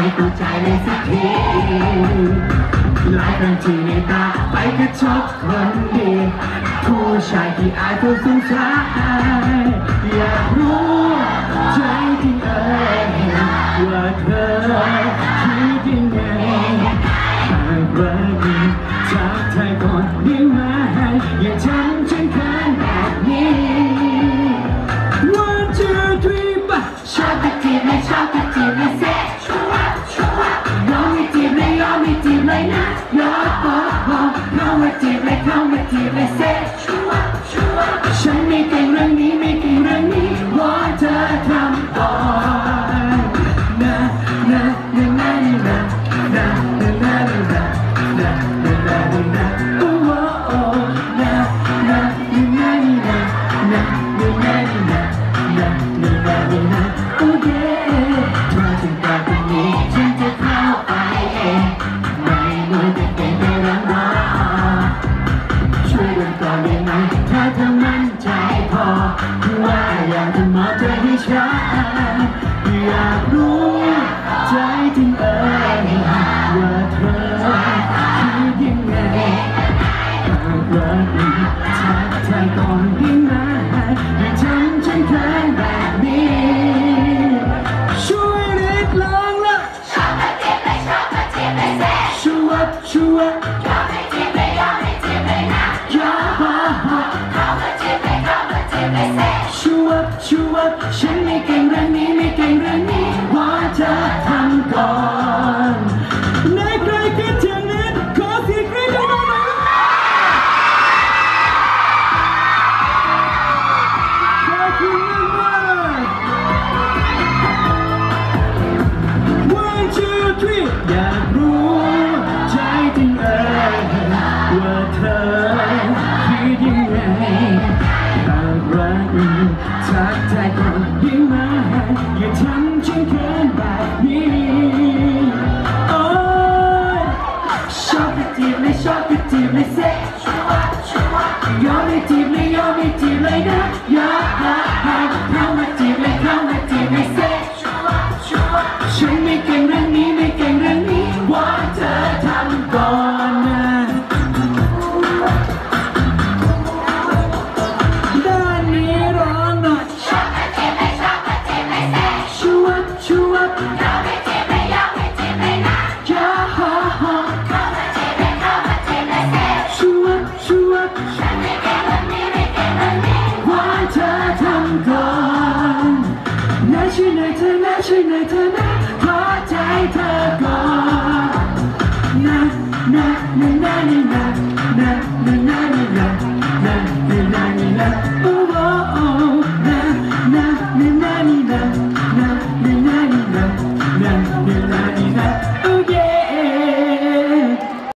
เข้าใจเลยสักทีหลายครั้งที่ในตาไปกระทบคนดีผู้ชายที่อายเธอสงสารอยากรู้ใจจริงว่าเธอคิดยังไงหากรักนี้ทักทายก่อนได้ไหมอย่าทำฉันเขินแบบนี้ One two three ป่ะชอบก็จีบไม่ชอบก็จีบไม่เซ็ตชัวร์ชัวร์ยอมไม่จีบเลยยอมไม่จีบเลยนะยอมเข้ามาจีบเลยเข้ามาจีบเลยเซ็ตชัวร์ชัวร์ฉันไม่เก่งเรื่องนี้ไม่เก่งเรื่องนี้วอนเธอทำก่อนนะนะนะนะนะนะนะนะนะนะนะนะโอ้โอ้นะนะนะนะนะนะนะนะโอเคเธอถึงตาตรงนี้ฉันจะเข้าไปเองไม่รู้จะเป็นไปหรือเปล่าช่วยกันก่อนได้ไหมถ้าเธอมั่นใจพอว่าอยากจะมอบเธอให้ฉันอยากรู้ใจจริงว่าเธอคิดยังไงหากรักนี้ทักทายก่อนได้ไหมอย่าทำฉันเขินแบบนี้ช่วยเรียกร้องละชอบมาจีบเลยชอบมาจีบเลยเซ่ชัวร์ชัวร์ยอมให้จีบเลยยอมให้จีบเลยนะยอมเข้ามาจีบเลยเข้ามาจีบเลยเซ่ชัวร์ชัวร์ฉันไม่เก่งเรื่องนี้ไม่เก่งเรื่องนี้วอนเธอทำก่อนในใครคิดถึงนั้นขอเสียงกรี๊ดดังๆหน่อยขอบคุณมากๆ One two three อยากรู้ใจจริงว่าเธอคิดยังไงหากรักทักทายก่อนได้ไหมอย่าทำฉันเขินแบบนี้โอ้ยชอบก็จีบเลยชอบก็จีบเลยเซ็ตชัวร์ชัวร์ยอมไม่จีบเลยยอมไม่จีบเลยนะยอมเข้ามาจีบเลยเข้ามาจีบเลยเซ็ตชัวร์ชัวร์ฉันไม่เก่งเรื่องนี้ไม่เก่งเรื่องนี้วอนเธอทำก่อนนะด้านนี้ร้องหน่อยชอบก็จีบเลยชอบก็จีบเลยเซ็ตชัวร์ชัวร์ยอมไม่จีบเลยยอมไม่จีบเลยนะยอมเข้ามาจีบเลยเข้ามาจีบเลยเซ็ตชัวร์ชัวร์ฉันไม่เก่งเรื่องนี้ไม่เก่งเรื่องนี้วอนเธอทำก่อนนะช่วยหน่อยเธอนะช่วยหน่อยเธอนะขอใจเธอก่อนนะนะนะนะนะนะนะนะนะนะนะนะนะโอ้